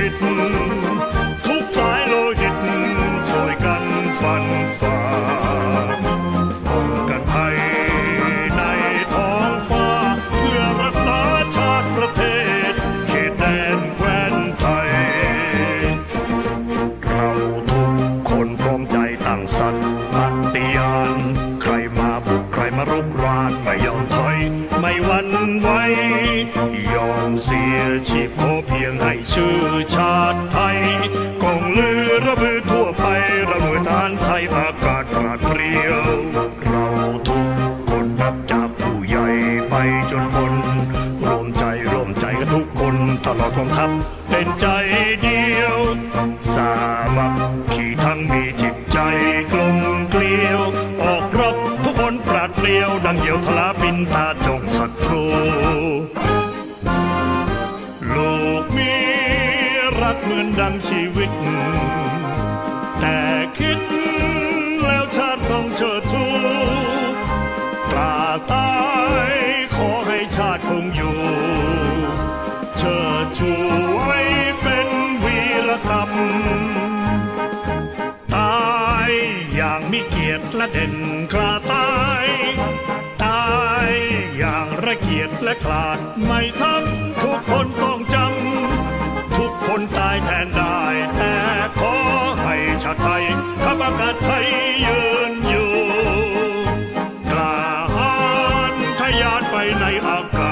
วิตทุกสายโลหิตช่วยกันฟันฝ่าป้องกันภัยในท้องฟ้าเพื่อรักษาชาติประเทศเขตแดนแคว้นไทยเราทุกคนพร้อมใจตั้งสัตย์ปฏิญาณใครมาบุกใครมารุกรานไม่ยอมถอยไม่หวั่นไหวยอมเสียชีพขอเพียงให้ชื่อชาติไทยกองลือระบือทั่วไประเบิดทานไทยอากาศปราดเปรียวเราทุกคนนับจากผู้ใหญ่ไปจนพ้นร่วมใจกันทุกคนตลอดกองทัพเป็นใจเดียวสามัคคีทั้งมีจิตใจกลมเกลียวออกรบทุกคนปราดเปรียวดังเหยี่ยวทลาบินตาจงศัตรูลูกมีรักเหมือนดังชีวิตแต่คิดแล้วชาติต้องเชิดชูตราตายขอให้ชาติคงอยู่เชิดชูไว้เป็นวีรกรรมตายอย่างมีเกียรติและเด่นกล้าตายอย่างระเกียจและกลาดไม่ทำทุกคนต้องจำทุกคนตายแทนได้แต่ขอให้ชาติไทยทัพอากาศไทยยืนอยู่กล้าหาญทะยานไปในอากาศ